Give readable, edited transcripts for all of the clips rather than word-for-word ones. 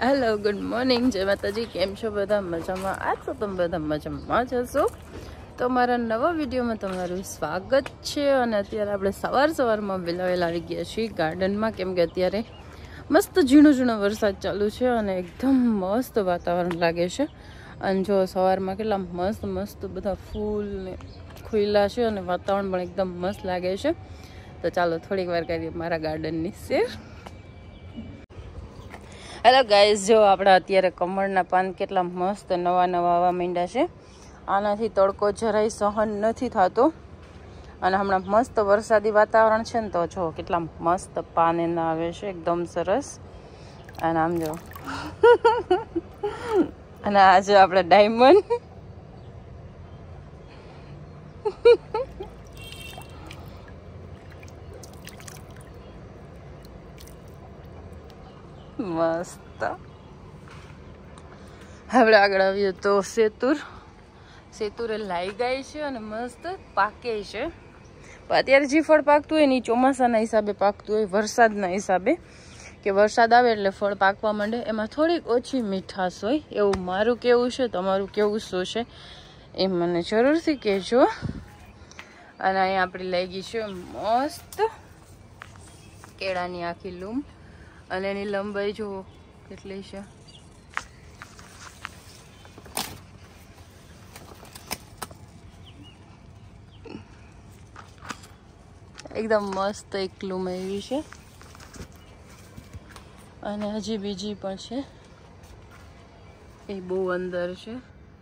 Hello, good morning, જય માતાજી. કેમ છો બધા? મજામાં? આજ તો તમે બધા મજામાં જ હશો. તો મારા નવા વિડીયોમાં તમારું સ્વાગત છે. અને અત્યારે આપણે સવારમાં વહેલા આવી ગયા છીએ ગાર્ડનમાં, કેમ કે અત્યારે મસ્ત ઝીણો વરસાદ ચાલુ છે અને એકદમ મસ્ત વાતાવરણ લાગે છે. અને જો સવારમાં કેટલા મસ્ત બધા ફૂલ ને ખુલ્લા છે અને વાતાવરણ પણ એકદમ મસ્ત લાગે છે. તો ચાલો થોડીક વાર કરીએ મારા ગાર્ડનની સૈર. હેલો ગાઈઝ, જો આપણા અત્યારે કમળના પાન કેટલા મસ્ત નવા આવવા માંડ્યા છે. આનાથી તડકો જરાય સહન નથી થતો અને હમણાં મસ્ત વરસાદી વાતાવરણ છે ને, તો જો કેટલા મસ્ત પાન એના આવે છે, એકદમ સરસ. અને આમ જો અને આજે આપણે ડાયમંડ મસ્ત. આપણે આગળ આવીએ તો સેતુરે લાઈ ગઈ છે અને મસ્ત પાકે છે. પણ અત્યારે જે ફળ પાકતું હોય ને એ ચોમાસાના હિસાબે પાકતું હોય, વરસાદના હિસાબે, કે વરસાદ આવે એટલે ફળ પાકવા માંડે. એમાં થોડીક ઓછી મીઠાશ હોય, એવું મારું કેવું છે. તમારું કેવું શું છે એ મને જરૂરથી કહેજો. અને અહીંયા આપણી લાગી છે મસ્ત કેળાની આખી લૂમ, અને એની લંબાઈ જુઓ કેટલી છે. એકદમ મસ્ત એક લૂમ એવી છે. અને હજી બીજી પણ છે, એ બહુ અંદર છે.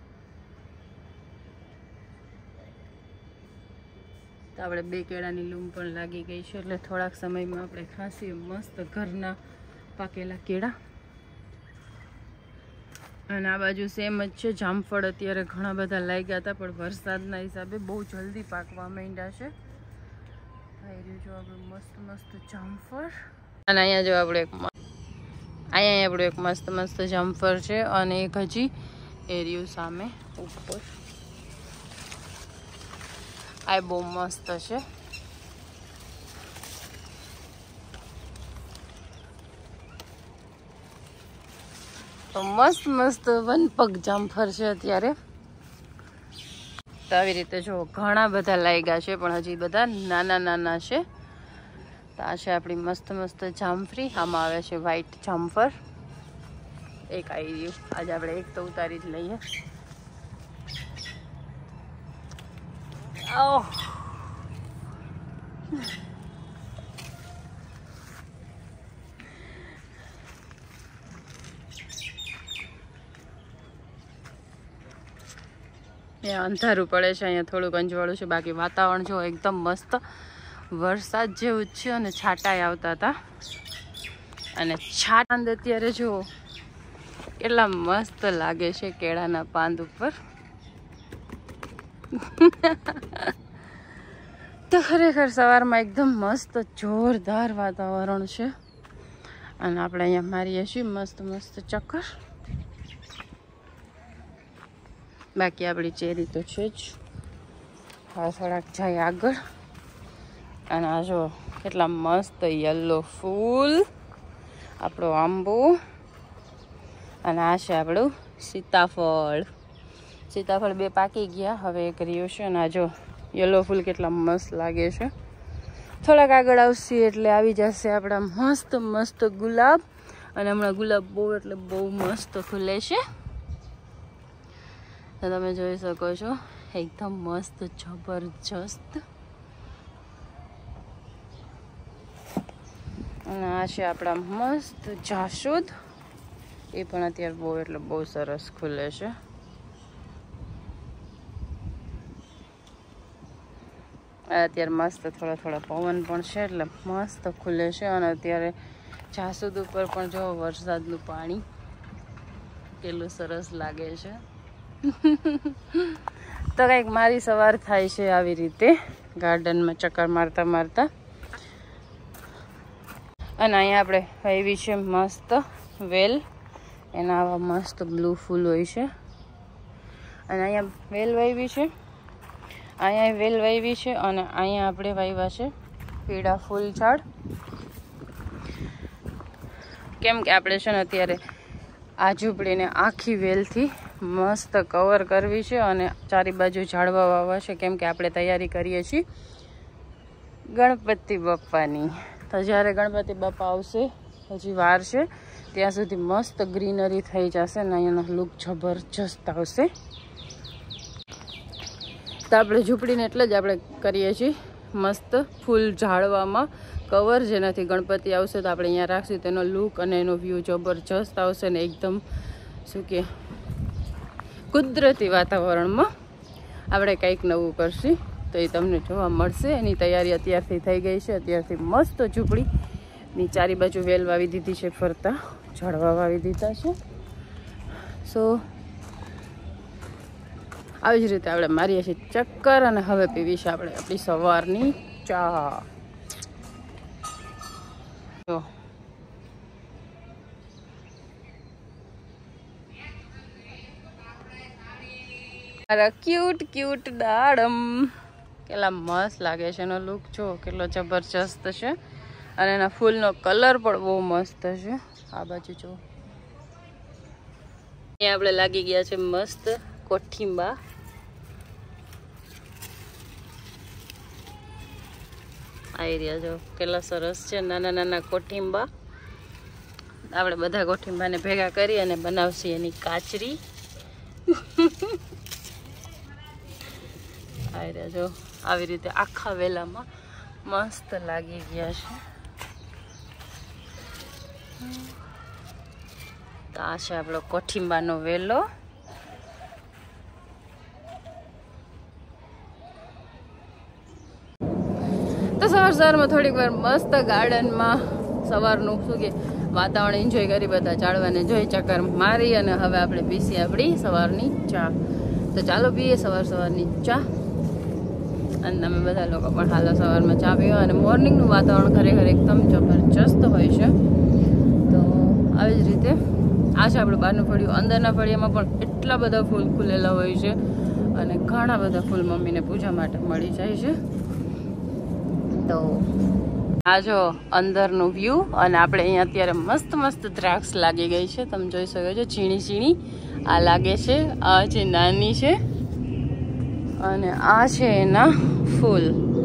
તો આપણે બે કેળાની લૂમ પણ લાગી ગઈ છે, એટલે થોડાક સમયમાં આપણે ખાસી મસ્ત ઘરના પાકેલા કેળા. અને આ બાજુ સેમ જ છે. જામફળ અત્યારે ઘણા બધા લાગ્યા હતા, પણ વરસાદના હિસાબે બહુ જલ્દી પાકવા માંડ્યા છે. જો આપણું મસ્ત જામફળ. અને અહીંયા જો આપણું એક મસ્ત જામફળ છે, અને એક હજી એરિયું સામે ઉપર. આ બહુ મસ્ત છે. તો મસ્ત વનપગ જામફળ છે અત્યારે. તો આવી રીતે જો ઘણા બધા લાગ્યા છે, પણ હજી બધા નાના છે. તો આ છે આપણી મસ્ત જામફળી. આમાં આવે છે વ્હાઈટ જામફળ. એક આવી રહ્યું, આજે આપણે એક તો ઉતારી જ લઈએ. ઓહ, અંધારું પડે છે અહીંયા, થોડુંક અંજવાળું છે. બાકી વાતાવરણ જો એકદમ મસ્ત વરસાદ જેવું જ છે. અને છાંટાઈ આવતા હતા, અને છાંટ અત્યારે જો કેટલા મસ્ત લાગે છે કેળાના પાંદ ઉપર. તો ખરેખર સવારમાં એકદમ મસ્ત જોરદાર વાતાવરણ છે. અને આપણે અહીંયા મારીએ છીએ મસ્ત ચક્કર. બાકી આપણી ચેરી તો છે જ. હવે થોડાક જાય આગળ. અને આ જો કેટલા મસ્ત યલો ફૂલ, આપણો આંબો. અને આ છે આપણું સીતાફળ બે પાકી ગયા, હવે એક રહ્યું છે. અને આ જો યલો ફૂલ કેટલા મસ્ત લાગે છે. થોડાક આગળ આવશે એટલે આવી જશે આપણા મસ્ત ગુલાબ. અને હમણાં ગુલાબ બહુ મસ્ત ખુલે છે. તો તમે જોઈ શકો છો, એકદમ મસ્ત જબરજસ્ત. અને આ છે આપણા મસ્ત જાસૂદ. એ પણ અત્યારે બહુ સરસ ખુલે છે. અત્યારે મસ્ત થોડા પવન પણ છે, એટલે મસ્ત ખુલે છે. અને અત્યારે જાસૂદ ઉપર પણ જો વરસાદનું પાણી કેટલું સરસ લાગે છે. તો કંઈક મારી સવાર થાય છે આવી રીતે ગાર્ડનમાં ચક્કર મારતા. અને અહીંયા આપણે વાવી છે મસ્ત વેલ. એના આવા મસ્ત બ્લુ ફૂલ હોય છે. અને અહીંયા વેલ વાવી છે, અને અહીંયા આપણે વાવ્યા છે પીળા ફૂલ ઝાડ. કેમ કે આપણે છે ને અત્યારે આ ઝૂંપડીને આખી વેલથી મસ્ત કવર કરવી છે અને ચારે બાજુ ઝાડવા વાવવા છે, કેમ કે આપણે તૈયારી કરીએ છીએ ગણપતિ બાપ્પાની. તો જ્યારે ગણપતિ બાપ્પા આવશે, હજી વાર છે, ત્યાં સુધી મસ્ત ગ્રીનરી થઈ જશે ને અહીંયાનો લુક જબરજસ્ત આવશે. તો આપણે ઝૂંપડીને એટલે જ આપણે કરીએ છીએ મસ્ત ફૂલ ઝાડવામાં કવર, જેનાથી ગણપતિ આવશે તો આપણે અહીંયા રાખશું, તેનો લુક અને એનો વ્યૂ જબરજસ્ત આવશે ને એકદમ શું કે કુદરતી વાતાવરણમાં આપણે કંઈક નવું કરશું તો એ તમને જોવા મળશે. એની તૈયારી અત્યારથી થઈ ગઈ છે. અત્યારથી મસ્ત ઝૂંપડીની ચારે બાજુ વેલ વાવી દીધી છે, ફરતા ઝાડવા વાવી દીધા છે. સો આવી જ રીતે આપણે મારીએ છીએ ચક્કર અને હવે પીવી છે આપણે આપણી સવારની ચા. જો મારા ક્યુટ ક્યુટ દાડમ કેટલા મસ્ત લાગે છે. એનો લુક જો કેટલો જબરજસ્ત છે અને એના ફૂલનો કલર પણ બહુ મસ્ત છે. આ બાજુ જો અહીંયા આપણે લાગી ગયા છે મસ્ત કોઠીંબા. આ એરિયા જો કેટલા સરસ છે, નાના નાના કોઠીંબા. આપણે બધા કોઠીંબાને ભેગા કરી અને બનાવશું એની કાચરી. આ એરિયા જો આવી રીતે આખા વેલામાં મસ્ત લાગી ગયા છે. તો આ છે આપણો કોઠીંબાનો વેલો. તો સવારમાં થોડીક વાર મસ્ત ગાર્ડનમાં સવારનું શું કે વાતાવરણ એન્જોય કરી, બધા ઝાડવાને જોઈ, ચક્કર મારી અને હવે આપણે પીસી આપણી સવારની ચા. તો ચાલો પીએ સવારની ચા. અને તમે બધા લોકો પણ હાલ સવારમાં ચા પીવા. અને મોર્નિંગનું વાતાવરણ ખરેખર એકદમ જબરજસ્ત હોય છે. તો આવી જ રીતે આ છે આપણું બહારનું ફળિયું. અંદરના ફળિયામાં પણ એટલા બધા ફૂલ ખુલેલા હોય છે અને ઘણા બધા ફૂલ મમ્મીને પૂજા માટે મળી જાય છે. તો આ જો અંદરનું વ્યૂ. અને આપણે અહીંયા અત્યારે મસ્ત મસ્ત દ્રાક્ષ લાગી ગઈ છે, તમે જોઈ શકો છો, ઝીણી ઝીણી આ લાગે છે. આ જે નાની છે અને આ છે એના ફૂલ.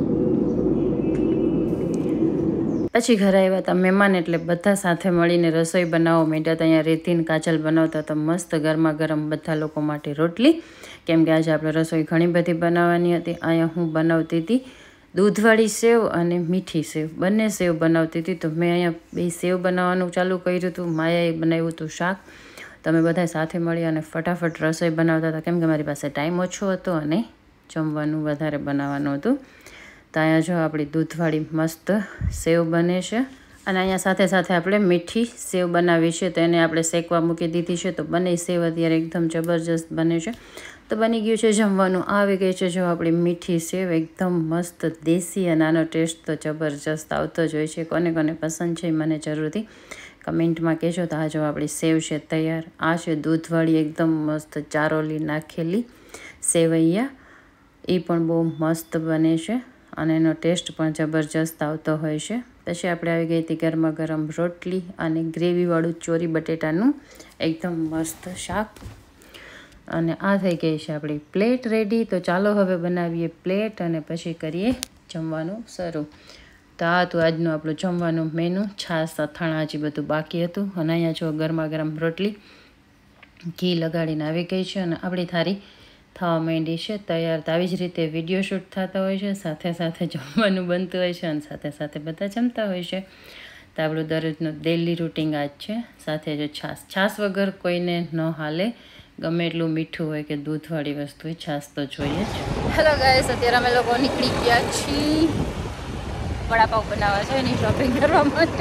પછી ઘરે આવ્યા હતા મહેમાન, એટલે બધા સાથે મળીને રસોઈ બનાવવા માંડ્યા હતા. અહીંયા રેતીન કાજલ બનાવતા હતા મસ્ત ગરમા ગરમ બધા લોકો માટે રોટલી, કેમ કે આજે આપણે રસોઈ ઘણી બધી બનાવવાની હતી. અહીંયા હું બનાવતી હતી દૂધવાળી સેવ અને મીઠી સેવ, બંને સેવ બનાવતી હતી. તો મેં અહીંયા બે સેવ બનાવવાનું ચાલુ કર્યું હતું, માયાએ બનાવ્યું હતું શાક. તમે બધા સાથે મળી અને ફટાફટ રસોઈ બનાવતા હતા, કેમ કે મારી પાસે ટાઈમ ઓછો હતો અને જમવાનું વધારે બનાવવાનું હતું. તો અહીંયા જો આપણી દૂધવાળી મસ્ત સેવ બને છે અને અહીંયા સાથે સાથે આપણે મીઠી સેવ બનાવી છે, તો એને આપણે શેકવા મૂકી દીધી છે. તો બંને સેવ અત્યારે એકદમ જબરજસ્ત બને છે. તો બની ગયું છે જમવાનું. આવી ગઈ છે જો આપણી મીઠી સેવ, એકદમ મસ્ત દેશી, અને આનો ટેસ્ટ તો જબરજસ્ત આવતો જ હોય છે. કોને કોને પસંદ છે મને જરૂરથી કમેન્ટમાં કહેજો. તો આ જો આપણી સેવ છે તૈયાર. આ છે દૂધવાળી એકદમ મસ્ત ચારોલી નાખેલી સેવૈયા, એ પણ બહુ મસ્ત બને છે અને એનો ટેસ્ટ પણ જબરજસ્ત આવતો હોય છે. પછી આપણે આવી ગઈ હતી ગરમા ગરમ રોટલી અને ગ્રેવીવાળું ચોરી બટેટાનું એકદમ મસ્ત શાક. અને આ થઈ ગઈ છે આપણી પ્લેટ રેડી. તો ચાલો હવે બનાવીએ પ્લેટ અને પછી કરીએ જમવાનું શરૂ. તો આ હતું આજનું આપણું જમવાનું મેનુ. છાશ અથાણા હજી બધું બાકી હતું. અને અહીંયા જો ગરમા ગરમ રોટલી ઘી લગાડીને આવી ગઈ છે અને આપણી થાળી થવા માંડી છે તૈયાર. તો આવી જ રીતે વિડીયો શૂટ થતા હોય છે, સાથે સાથે જમવાનું બનતું હોય છે અને સાથે સાથે બધા જમતા હોય છે. તો આપણું દરરોજનું ડેલી રૂટિન આ જ છે. સાથે જો છાશ વગર કોઈને ન હાલે, ગમે એટલું મીઠું હોય કે દૂધવાળી વસ્તુ હોય, છાશ તો જોઈએ જ. હેલો ગાઈસ, અત્યારે અમે લોકો નીકળી ગયા છીએ વડાપાઉં બનાવવા છે એની શોપિંગ કરવા માટે.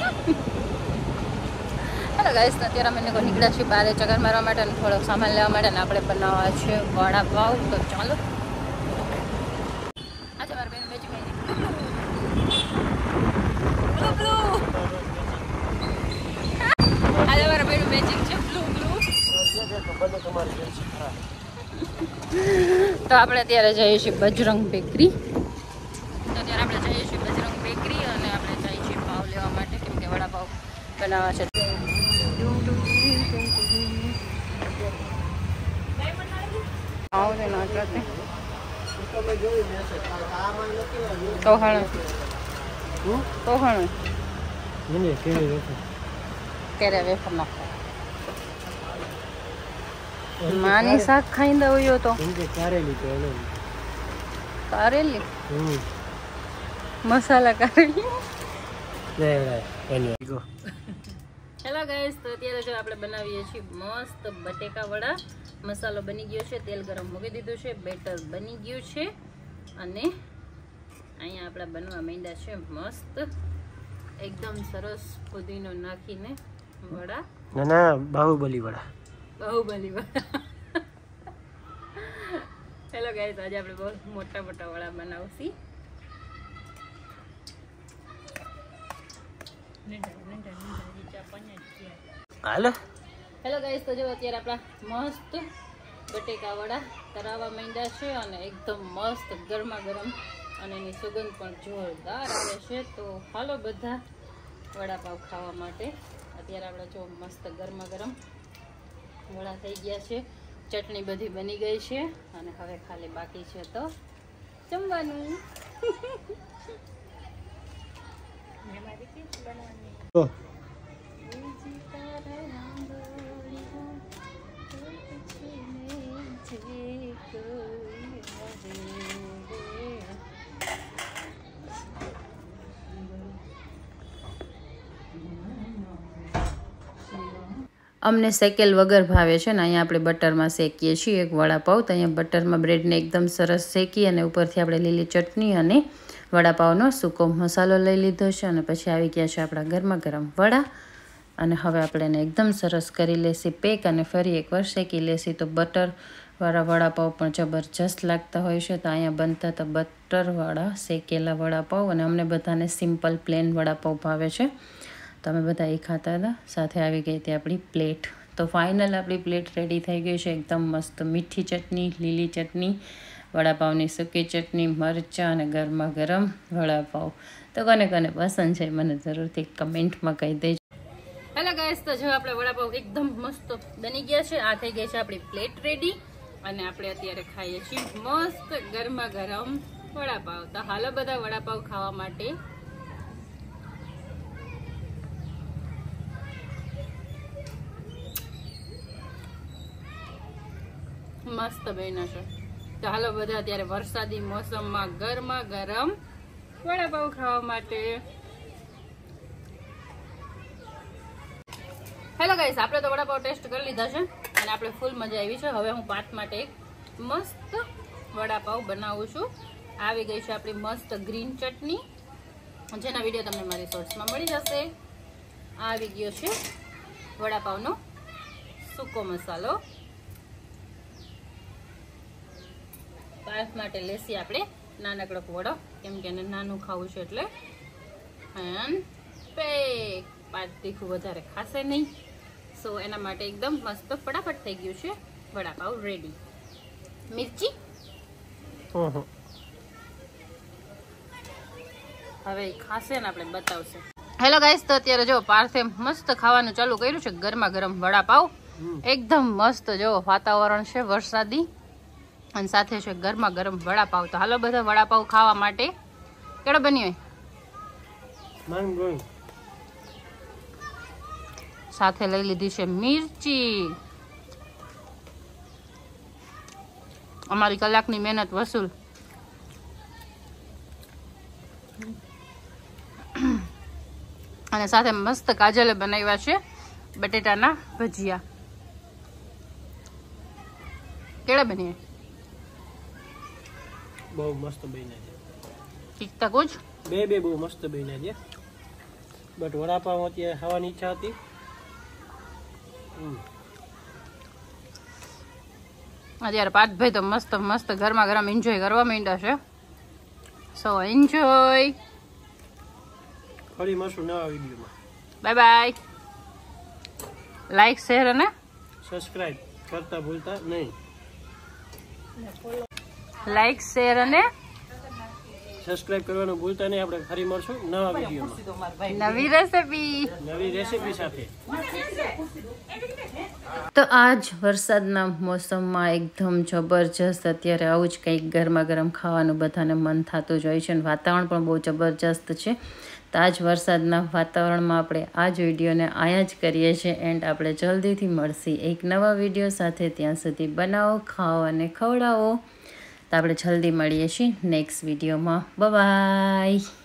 હેલો ગાઈસ, અત્યારે અમે લોકો નીકળ્યા છીએ બહાર ચક્કર મારવા માટે અને થોડોક સામાન લેવા માટે, અને આપણે બનાવવા છે વડાપાઉં. તો ચાલો. આજે મારા બેન મેચિંગ આજે મારા બેન મેચિંગ છે બ્લુ બ્લુ. તો આપણે અત્યારે જઈએ છીએ બજરંગ બેકરી. તો અત્યારે આપણે જઈએ છીએ બજરંગ બેકરી અને આપણે જઈએ છીએ પાવ લેવા માટે, કેમ કે વડાપાવ બનાવવા છે. આવું ના કરતે તો હણ ત્યારે વેફર નાખો માની શાક ખાઈ દઉં તો કારેલી મસાલા કારેલી હેલો ગાઈસ, તો અત્યારે જો આપણે બનાવીએ છીએ મસ્ત બટેકા વડા. મસાલો બની ગયો છે, તેલ ગરમ મૂકી દીધું છે, બેટર બની ગયું છે અને અહીંયા આપણા બનવા માંડ્યા છે મસ્ત એકદમ સરસ પુદીનો નાખીને વડા. ના બાહુબલી વડા. હેલો ગાઈસ, આજે આપણે બહુ મોટા મોટા વડા બનાવશી. હેલો ગાઈસ, તો જો અત્યારે આપણા મસ્ત બટેકા વડા તરાવા માંડ્યા છે અને એકદમ મસ્ત ગરમા ગરમ અને એની સુગંધ પણ જોરદાર આવે છે. તો હાલો બધા વડાપાવ ખાવા માટે. અત્યારે આપણે જો મસ્ત ગરમા ગરમ વડા થઈ ગયા છે, ચટણી બધી બની ગઈ છે અને હવે ખાલી બાકી છે તો જમવાનું. અમને શેકેલ વગર ભાવે છે ને અહીંયા આપણે બટરમાં શેકીએ છીએ એક વડાપાવ. તો અહીંયા બટરમાં બ્રેડને એકદમ સરસ શેકી અને ઉપરથી આપણે લીલી ચટણી અને વડાપાવનો સૂકો મસાલો લઈ લીધો છે અને પછી આવી ગયા છે આપણા ગરમા ગરમ વડા. અને હવે આપણે એને એકદમ સરસ કરી લેશી પેક અને ફરી એકવાર શેકી લેશી. તો બટરવાળા વડાપાવ પણ જબરજસ્ત લાગતા હોય છે. તો અહીંયા બનતા હતા બટરવાળા શેકેલા વડાપાવ અને અમને બધાને સિમ્પલ પ્લેન વડાપાવ ભાવે છે. તો અમે બધા એ ખાતા હતા. સાથે આવી ગઈ હતી આપણી પ્લેટ. તો ફાઇનલ આપણી પ્લેટ રેડી થઈ ગઈ છે. એકદમ મસ્ત મીઠી ચટણી, લીલી ચટણી, વડાપાવની સૂકી ચટણી, મરચાં અને ગરમા ગરમ વડાપાવ. તો કોને કોને પસંદ છે મને જરૂરથી કમેન્ટમાં કહી દેજો. હેલો ગાઈસ, તો જો આપણે વડાપાવ એકદમ મસ્ત બની ગયા છે. આ થઈ ગઈ છે આપણી પ્લેટ રેડી અને આપણે અત્યારે ખાઈએ છીએ મસ્ત ગરમા ગરમ વડાપાવ. તો હાલો બધા વડાપાવ ખાવા માટે. મસ્ત બન્યા છે. તો હાલો બધા અત્યારે વરસાદી મોસમમાં ગરમા ગરમ વડાપાવ ખાવા માટે. હેલો ગાઈસ, આપણે તો વડાપાવ ટેસ્ટ કરી લીધા છે અને આપણે ફૂલ મજા આવી છે. હવે હું પાત માટે એક મસ્ત વડાપાવ બનાવું છું. આવી ગઈ છે આપણી મસ્ત ગ્રીન ચટણી, જેના વિડીયો તમને મારી શોર્ટ્સમાં મળી જશે. આવી ગયો છે વડાપાવનો સૂકો મસાલો. પાર્થ માટે લેસી આપણે નાનકડો વડો, કેમ કે એને નાનું ખાવું છે એટલે. And pack. પાર્થ તીખું વધારે ખાશે નહીં, સો એના માટે એકદમ મસ્ત ફટાફટ થઈ ગયું છે વડાપાવ રેડી. મિર્ચી હવે ખાશે ને આપણે બતાવશે. હેલો ગાઈસ, તો અત્યારે જો પાર્થે મસ્ત ખાવાનું ચાલુ કર્યું છે ગરમા ગરમ વડાપાવ. એકદમ મસ્ત જો વાતાવરણ છે વરસાદી અને સાથે છે ગરમા ગરમ વડાપાવ. તો હાલો બધા વડાપાવ ખાવા માટે. કેળો બની હોય સાથે લઈ લીધી છે મિર્ચી. અમારી કલાકની મહેનત વસૂલ. અને સાથે મસ્ત કાજલે બનાવ્યા છે બટેટાના ભજીયા. કેળા બની બહુ મસ્ત બન્યા છે. ઠીક કુછ બે બહુ મસ્ત બન્યા છે. બટ વડાપાવ અત્યારે ખાવાની ઈચ્છા હતી. અત્યારે પાર્થભાઈ તો મસ્ત મસ્ત ગરમા ગરમ એન્જોય કરવા માંડ્યા છે. So enjoy. ફરી મળશું નવા વિડીયોમાં. Bye bye. લાઈક, શેર અને સબસ્ક્રાઇબ કરતા ભૂલતા નહીં. લાઈક, શેર અને સબસ્ક્રાઇબ કરવાનું ભૂલતા નહીં. આપણે ફરી મળશું નવા વિડીયોમાં નવી રેસીપી નવી રેસીપી સાથે. તો આજ વરસાદના મોસમમાં એકદમ જબરજસ્ત અત્યારે આવું જ કંઈક ગરમા ગરમ ખાવાનું બધાને મન થતું જ હોય છે અને વાતાવરણ પણ બહુ જબરજસ્ત છે. તો આજ વરસાદના વાતાવરણમાં આપણે આ જ વિડીયોને અહીંયા જ કરીએ છીએ એન્ડ આપણે જલ્દીથી મળશે એક નવા વિડીયો સાથે. ત્યાં સુધી બનાવો, ખાઓ અને ખવડાવો. તો આપણે જલ્દી મળીએ છીએ નેક્સ્ટ વિડીયોમાં. બાય.